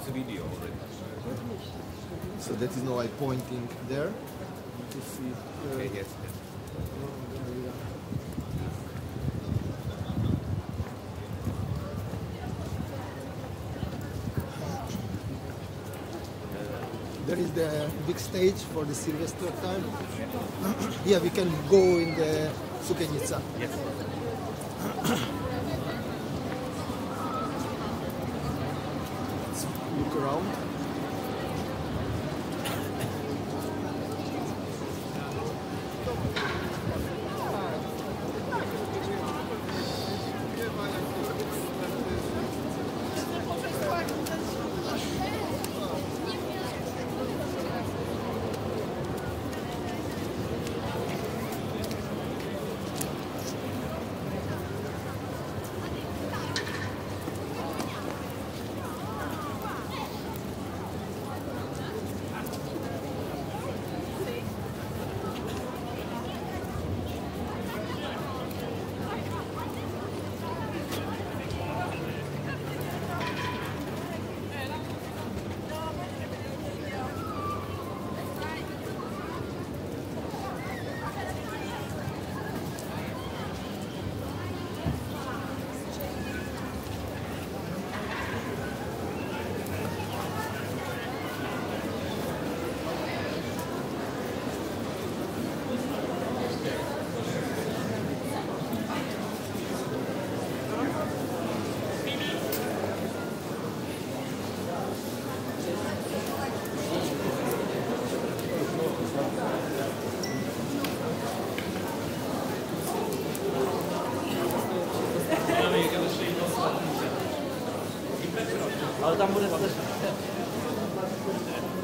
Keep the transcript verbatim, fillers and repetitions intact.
a video already. So that is now I pointing there to see. Uh, Okay, yes, yes. There is the big stage for the Sylvester time. Yeah, we can go in the Sukiennice. Yes. Let's look around. Ale tam bude